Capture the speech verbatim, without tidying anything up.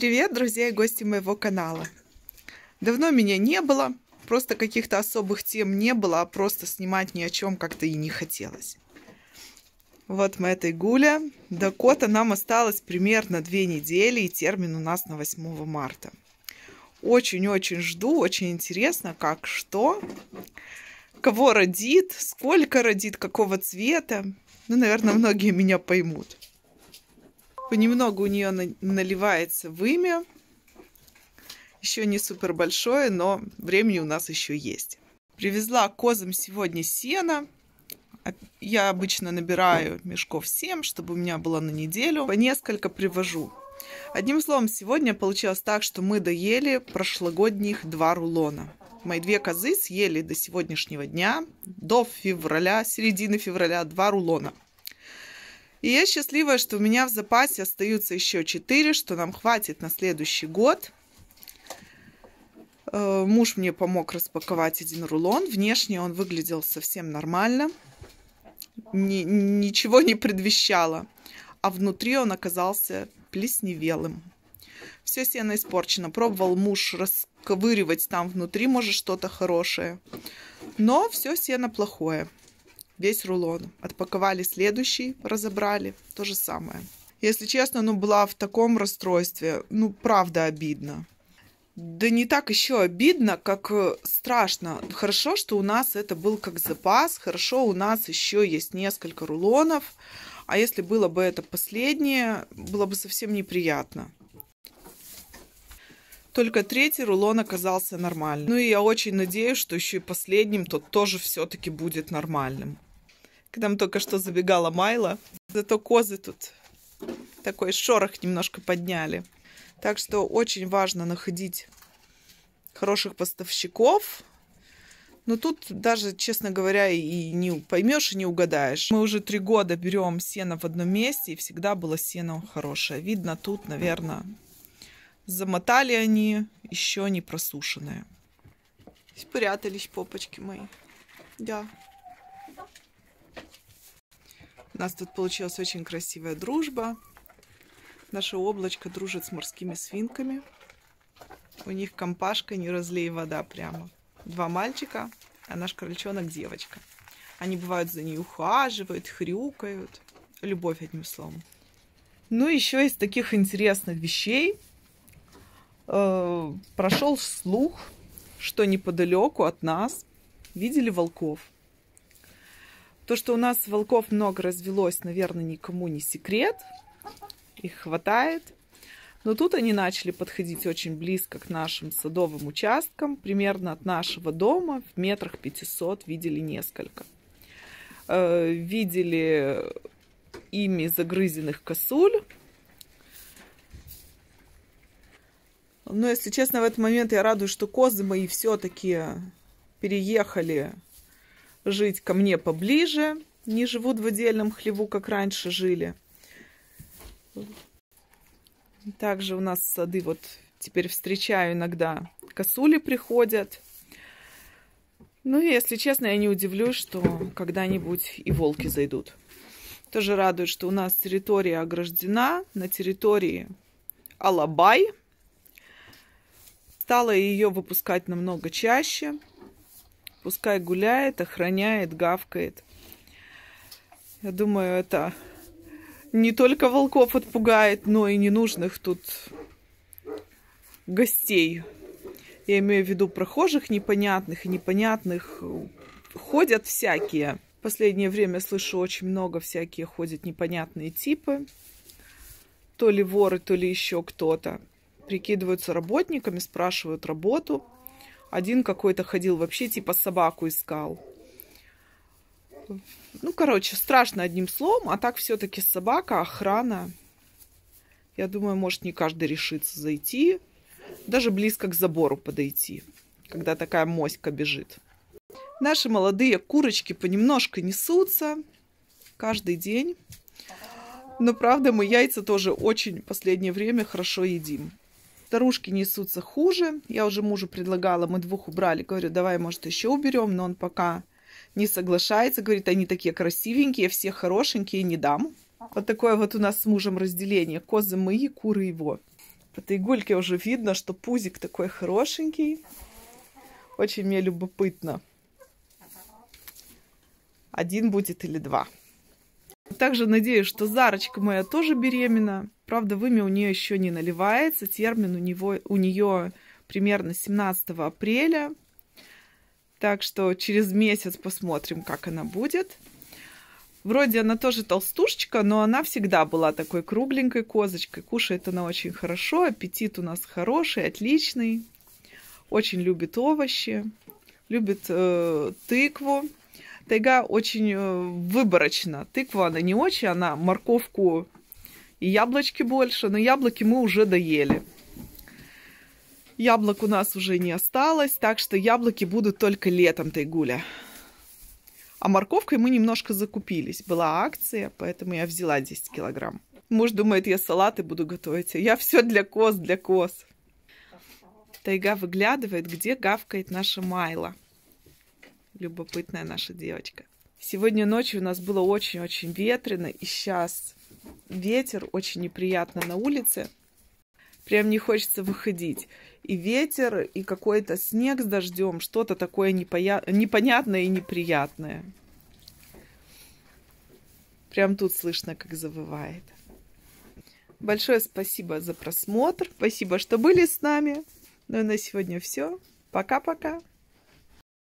Привет, друзья и гости моего канала. Давно меня не было, просто каких-то особых тем не было, а просто снимать ни о чем как-то и не хотелось. Вот мы этой Гуля. До кота нам осталось примерно две недели, и термин у нас на восьмое марта. Очень-очень жду, очень интересно, как, что, кого родит, сколько родит, какого цвета. Ну, наверное, многие меня поймут. Понемногу у нее наливается вымя. Еще не супер большое, но времени у нас еще есть. Привезла козам сегодня сено. Я обычно набираю мешков семь, чтобы у меня было на неделю. По несколько привожу. Одним словом, сегодня получилось так, что мы доели прошлогодних два рулона. Мои две козы съели до сегодняшнего дня, до февраля, середины февраля, два рулона. И я счастливая, что у меня в запасе остаются еще четыре, что нам хватит на следующий год. Муж мне помог распаковать один рулон. Внешне он выглядел совсем нормально. Ни, ничего не предвещало. А внутри он оказался плесневелым. Все сено испорчено. Пробовал муж расковыривать там внутри, может, что-то хорошее. Но все сено плохое. Весь рулон. Отпаковали следующий, разобрали. То же самое. Если честно, ну, была в таком расстройстве. Ну, правда, обидно. Да не так еще обидно, как страшно. Хорошо, что у нас это был как запас. Хорошо, у нас еще есть несколько рулонов. А если было бы это последнее, было бы совсем неприятно. Только третий рулон оказался нормальным. Ну и я очень надеюсь, что еще и последним тот тоже все-таки будет нормальным. К нам только что забегала Майла. Зато козы тут такой шорох немножко подняли. Так что очень важно находить хороших поставщиков. Но тут даже, честно говоря, и не поймешь, и не угадаешь. Мы уже три года берем сено в одном месте, и всегда было сено хорошее. Видно, тут, наверное, замотали они, еще не просушенные. Спрятались попочки мои. Да. У нас тут получилась очень красивая дружба. Наше облачко дружит с морскими свинками. У них компашка, не разлей вода прямо. Два мальчика, а наш крольчонок девочка. Они бывают за ней ухаживают, хрюкают. Любовь, одним словом. Ну, еще из таких интересных вещей э, прошел слух, что неподалеку от нас видели волков. То, что у нас волков много развелось, наверное, никому не секрет. Их хватает. Но тут они начали подходить очень близко к нашим садовым участкам. Примерно от нашего дома в метрах пятисот видели несколько. Э, видели ими загрызенных косуль. Но, если честно, в этот момент я радуюсь, что козы мои все-таки переехали жить ко мне поближе. Не живут в отдельном хлеву, как раньше жили. Также у нас сады, вот теперь встречаю иногда, косули приходят. Ну и, если честно, я не удивлюсь, что когда-нибудь и волки зайдут. Тоже радует, что у нас территория ограждена. На территории алабай. Стала ее выпускать намного чаще. Пускай гуляет, охраняет, гавкает. Я думаю, это не только волков отпугает, но и ненужных тут гостей. Я имею в виду прохожих непонятных и непонятных. Ходят всякие. В последнее время слышу, очень много всякие ходят непонятные типы. То ли воры, то ли еще кто-то. Прикидываются работниками, спрашивают работу. Один какой-то ходил, вообще типа собаку искал. Ну, короче, страшно одним словом. А так все-таки собака, охрана. Я думаю, может, не каждый решится зайти. Даже близко к забору подойти, когда такая моська бежит. Наши молодые курочки понемножку несутся. Каждый день. Но, правда, мы яйца тоже очень в последнее время хорошо едим. Старушки несутся хуже. Я уже мужу предлагала, мы двух убрали. Говорю, давай, может, еще уберем. Но он пока не соглашается. Говорит, они такие красивенькие, все хорошенькие, не дам. Вот такое вот у нас с мужем разделение. Козы мои, куры его. По Тайгульке уже видно, что пузик такой хорошенький. Очень мне любопытно, один будет или два. Также надеюсь, что Зарочка моя тоже беременна. Правда, вымя у нее еще не наливается. Термин у, него, у нее примерно семнадцатого апреля. Так что через месяц посмотрим, как она будет. Вроде она тоже толстушечка, но она всегда была такой кругленькой козочкой. Кушает она очень хорошо, аппетит у нас хороший, отличный. Очень любит овощи, любит э, тыкву. Тайга очень э, выборочна. Тыкву она не очень, она морковку и яблочки больше, но яблоки мы уже доели. Яблок у нас уже не осталось, так что яблоки будут только летом, Тайгуля. А морковкой мы немножко закупились. Была акция, поэтому я взяла десять килограмм. Муж думает, я салаты буду готовить. Я все для коз, для коз. Тайга выглядывает, где гавкает наша Майла. Любопытная наша девочка. Сегодня ночью у нас было очень-очень ветрено. И сейчас ветер, очень неприятно на улице. Прям не хочется выходить. И ветер, и какой-то снег с дождем. Что-то такое непоя... непонятное и неприятное. Прям тут слышно, как завывает. Большое спасибо за просмотр. Спасибо, что были с нами. Ну и на сегодня все. Пока-пока.